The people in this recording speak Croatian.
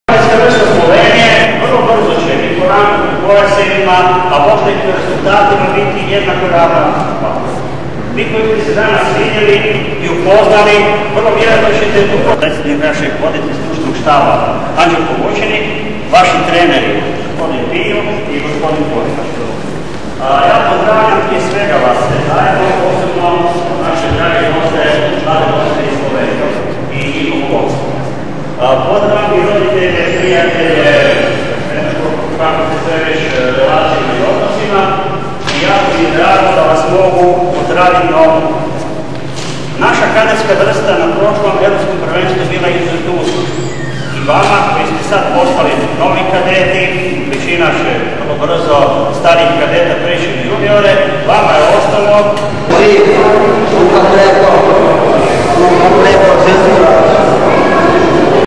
Slovenije vrlo brzo će biti u rangu u pojasevima, a možda i po rezultatima biti jednako ravan. Vi koji ste se danas vidjeli i upoznali, vrlo vjerojatno ćete predsjednik našeg voditelj stručnog štaba Anđelko Voćenik, vaši treneri, gospodin Piju i gospodin Kovač. Ja pozdravljam prije svega vas sve zajedno, posebno naše drage goste, mlade goste iz Slovenije i njihov gost. Pozdravljam i roditelje, prijatelje, kako ste sve već relacijama i odnosima i jako mi je drago da vas mogu pozdraviti na ovom. Naša kadetska vrsta na prošlom europskom prvenstvu bila izuzetno uspješna. I vama koji ste sad postali novi kadeti, većina će vrlo brzo starih kadeta preći u juniore, vama je ostalo...